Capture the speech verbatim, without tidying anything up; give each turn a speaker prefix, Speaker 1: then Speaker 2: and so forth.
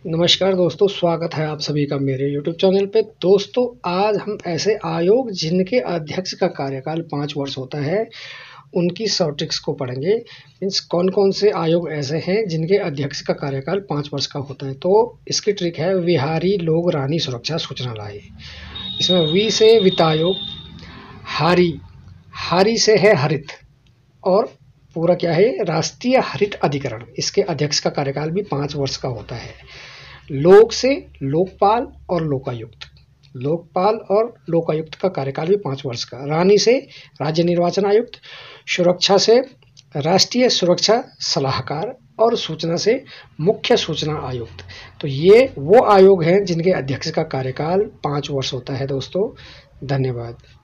Speaker 1: नमस्कार दोस्तों, स्वागत है आप सभी का मेरे यूट्यूब चैनल पे। दोस्तों, आज हम ऐसे आयोग जिनके अध्यक्ष का कार्यकाल पाँच वर्ष होता है, उनकी शॉर्ट ट्रिक्स को पढ़ेंगे। मीन्स कौन कौन से आयोग ऐसे हैं जिनके अध्यक्ष का कार्यकाल पाँच वर्ष का होता है। तो इसकी ट्रिक है विहारी लोग रानी सुरक्षा सूचनालय। इसमें वी से वित्त आयोग, हारी हारी से है हरित, और पूरा क्या है, राष्ट्रीय हरित अधिकरण। इसके अध्यक्ष का कार्यकाल भी पाँच वर्ष का होता है। लोक से लोकपाल और लोकायुक्त, लोकपाल और लोकायुक्त का कार्यकाल भी पाँच वर्ष का। रानी से राज्य निर्वाचन आयुक्त, सुरक्षा से राष्ट्रीय सुरक्षा सलाहकार, और सूचना से मुख्य सूचना आयुक्त। तो ये वो आयोग हैं जिनके अध्यक्ष का कार्यकाल पाँच वर्ष होता है। दोस्तों, धन्यवाद।